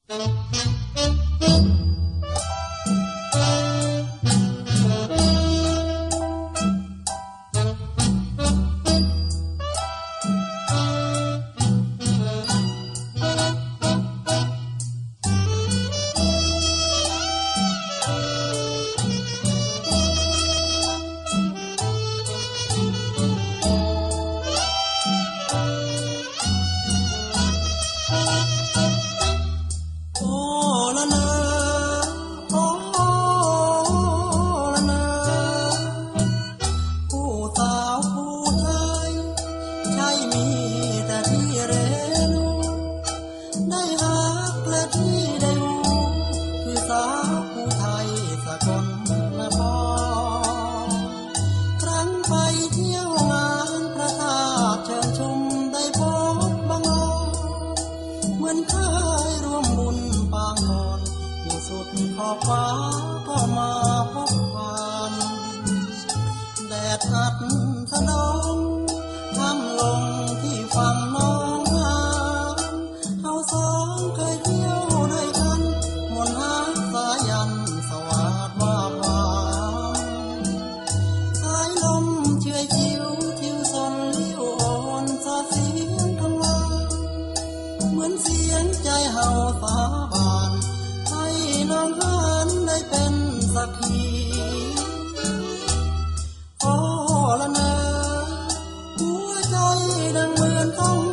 ขอบฟ้าก็มาพบผ่านแดดอัดถนอมทำลงที่ฝั่งน้องหานเฮาสองเคยเที่ยวด้วยกันมนต์หาสายันสวัสดิ์ว่าผ่านสายลมเชื่อยชิวทิวสนลิ้วอ่อนสาเสียงข้างล่างเหมือนเสียงใจเฮาสาบานให้น้องหานได้เป็นสักขีขอละเนอหัวใจดังเหมือนต้อง